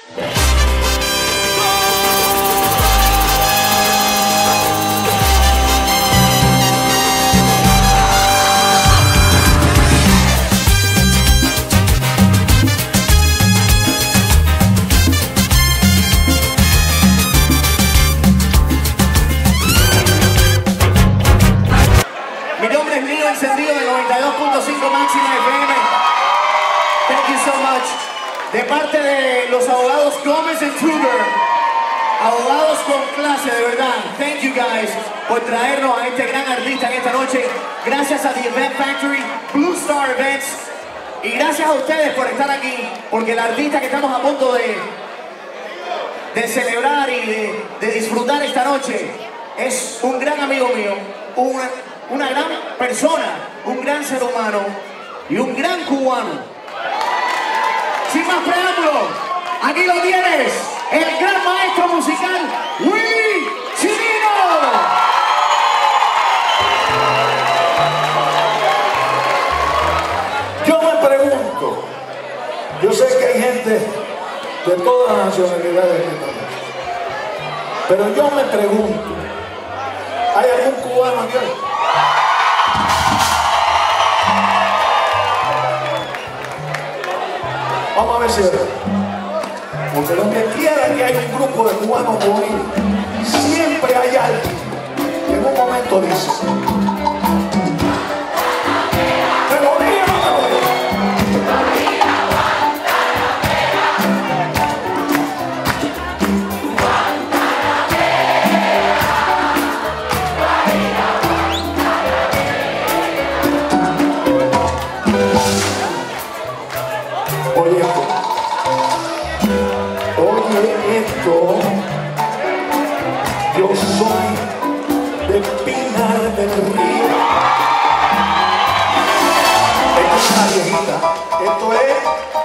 Encendido de 92.5 máxima FM. Thank you so much. De parte de los abogados Gómez & Kruger, abogados con clase, de verdad. Thank you guys por traernos a este gran artista en esta noche. Gracias a The Event Factory, Blue Star Events. Y gracias a ustedes por estar aquí, porque el artista que estamos a punto de celebrar y de disfrutar esta noche es un gran amigo mío, una gran persona, un gran ser humano y un gran cubano. Sin más preámbulo, aquí lo tienes, el gran maestro musical, Willy Chirino. Yo me pregunto, yo sé que hay gente de todas las nacionalidades en esta noche, pero yo me pregunto, ¿hay algún cubano aquí? Vamos a ver si es verdad. Porque donde quiera que haya un grupo de cubanos bonitos, siempre hay alguien que en un momento dice: ¿te lo digo o no te lo digo? Oye esto, yo soy de Pinar del Río. Esto es una viejita, esto es